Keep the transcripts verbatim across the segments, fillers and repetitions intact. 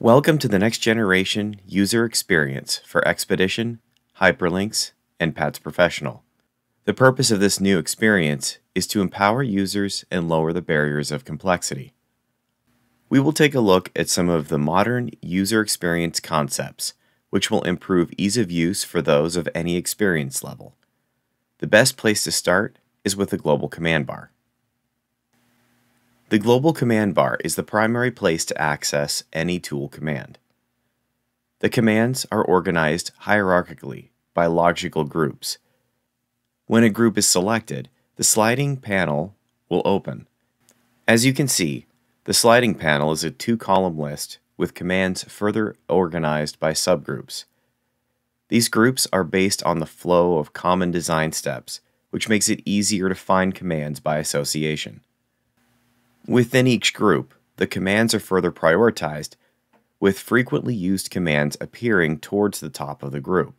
Welcome to the next generation user experience for Xpedition, Hyperlinks, and P A T S Professional. The purpose of this new experience is to empower users and lower the barriers of complexity. We will take a look at some of the modern user experience concepts, which will improve ease of use for those of any experience level. The best place to start is with the global command bar. The global command bar is the primary place to access any tool command. The commands are organized hierarchically by logical groups. When a group is selected, the sliding panel will open. As you can see, the sliding panel is a two-column list with commands further organized by subgroups. These groups are based on the flow of common design steps, which makes it easier to find commands by association. Within each group, the commands are further prioritized, with frequently used commands appearing towards the top of the group.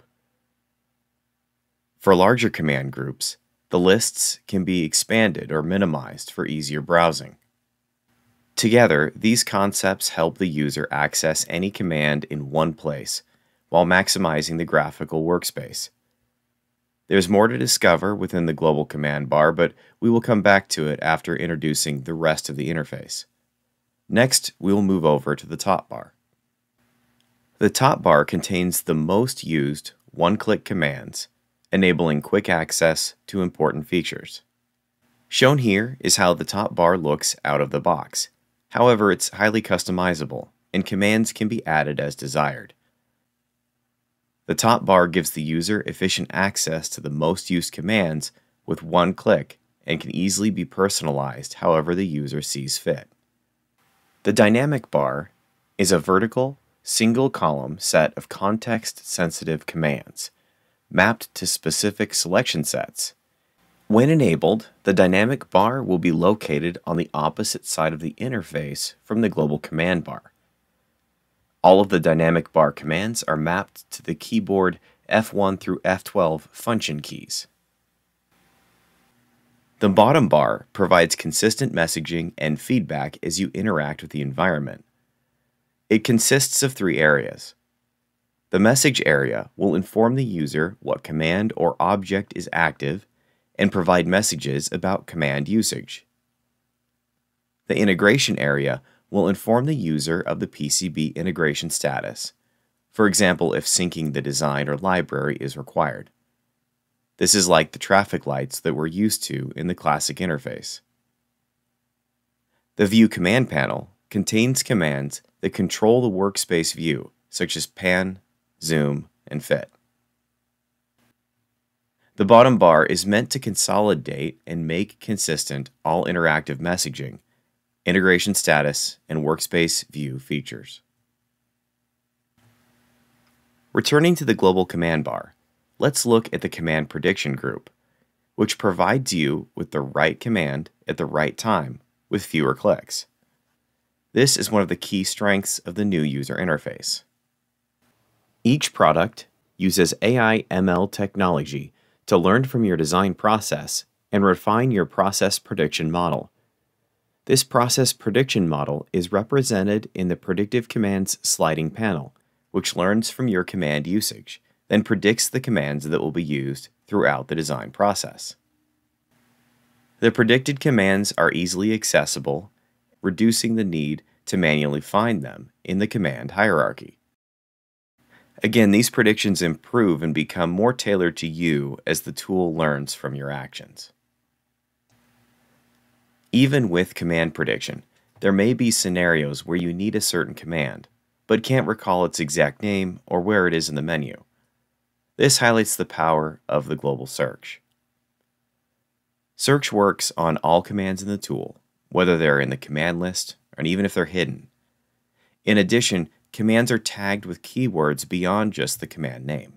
For larger command groups, the lists can be expanded or minimized for easier browsing. Together, these concepts help the user access any command in one place, while maximizing the graphical workspace. There's more to discover within the global command bar, but we will come back to it after introducing the rest of the interface. Next, we will move over to the top bar. The top bar contains the most used one-click commands, enabling quick access to important features. Shown here is how the top bar looks out of the box. However, it's highly customizable, and commands can be added as desired. The top bar gives the user efficient access to the most used commands with one click and can easily be personalized however the user sees fit. The dynamic bar is a vertical, single-column set of context-sensitive commands mapped to specific selection sets. When enabled, the dynamic bar will be located on the opposite side of the interface from the global command bar. All of the dynamic bar commands are mapped to the keyboard F one through F twelve function keys. The bottom bar provides consistent messaging and feedback as you interact with the environment. It consists of three areas. The message area will inform the user what command or object is active and provide messages about command usage. The integration area will inform the user of the P C B integration status, for example if syncing the design or library is required. This is like the traffic lights that we're used to in the classic interface. The View command panel contains commands that control the workspace view, such as pan, zoom, and fit. The bottom bar is meant to consolidate and make consistent all interactive messaging, integration status, and workspace view features. Returning to the global command bar, let's look at the command prediction group, which provides you with the right command at the right time with fewer clicks. This is one of the key strengths of the new user interface. Each product uses A I M L technology to learn from your design process and refine your process prediction model. This process prediction model is represented in the predictive commands sliding panel, which learns from your command usage, then predicts the commands that will be used throughout the design process. The predicted commands are easily accessible, reducing the need to manually find them in the command hierarchy. Again, these predictions improve and become more tailored to you as the tool learns from your actions. Even with command prediction, there may be scenarios where you need a certain command, but can't recall its exact name or where it is in the menu. This highlights the power of the global search. Search works on all commands in the tool, whether they're in the command list and even if they're hidden. In addition, commands are tagged with keywords beyond just the command name.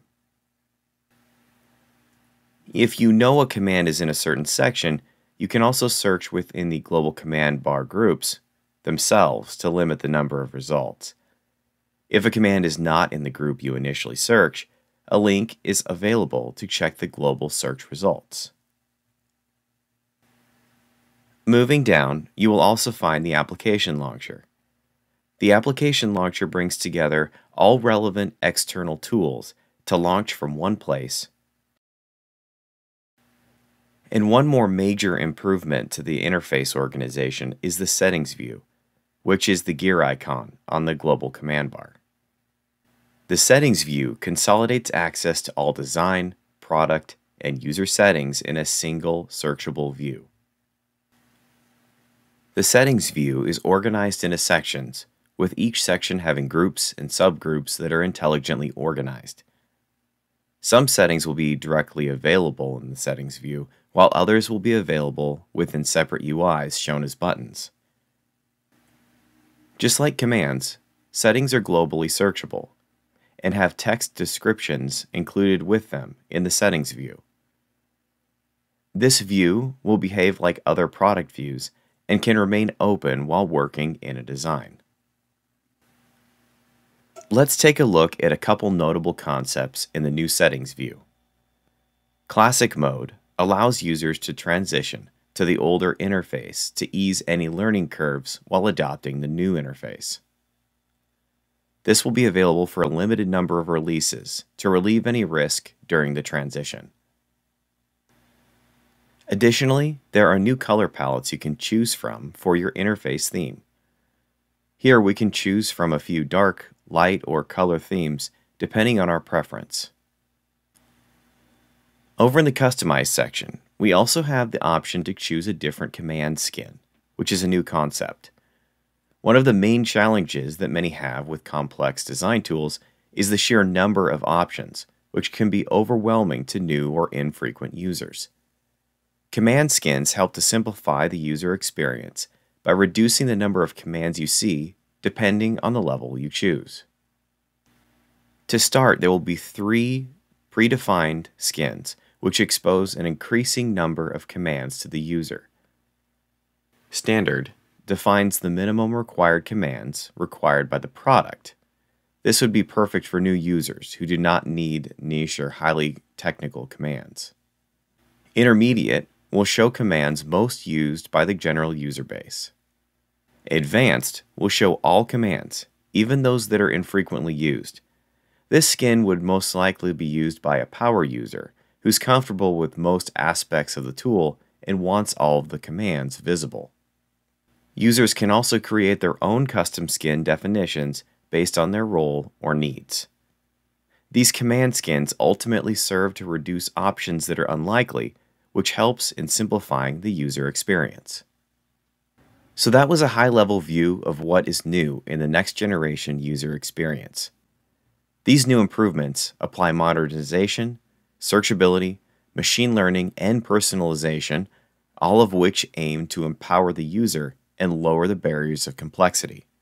If you know a command is in a certain section, you can also search within the global command bar groups themselves to limit the number of results. If a command is not in the group you initially search, a link is available to check the global search results. Moving down, you will also find the application launcher. The application launcher brings together all relevant external tools to launch from one place. And one more major improvement to the interface organization is the settings view, which is the gear icon on the global command bar. The settings view consolidates access to all design, product, and user settings in a single searchable view. The settings view is organized into sections, with each section having groups and subgroups that are intelligently organized. Some settings will be directly available in the settings view, while others will be available within separate U Is shown as buttons. Just like commands, settings are globally searchable and have text descriptions included with them in the settings view. This view will behave like other product views and can remain open while working in a design. Let's take a look at a couple notable concepts in the new settings view. Classic mode allows users to transition to the older interface to ease any learning curves while adopting the new interface. This will be available for a limited number of releases to relieve any risk during the transition. Additionally, there are new color palettes you can choose from for your interface theme. Here we can choose from a few dark, light, or color themes depending on our preference. Over in the Customize section, we also have the option to choose a different command skin, which is a new concept. One of the main challenges that many have with complex design tools is the sheer number of options, which can be overwhelming to new or infrequent users. Command skins help to simplify the user experience by reducing the number of commands you see depending on the level you choose. To start, there will be three predefined skins, which expose an increasing number of commands to the user. Standard defines the minimum required commands required by the product. This would be perfect for new users who do not need niche or highly technical commands. Intermediate will show commands most used by the general user base. Advanced will show all commands, even those that are infrequently used. This skin would most likely be used by a power user who's comfortable with most aspects of the tool and wants all of the commands visible. Users can also create their own custom skin definitions based on their role or needs. These command skins ultimately serve to reduce options that are unlikely, which helps in simplifying the user experience. So that was a high-level view of what is new in the next generation user experience. These new improvements apply modernization, searchability, machine learning, and personalization, all of which aim to empower the user and lower the barriers of complexity.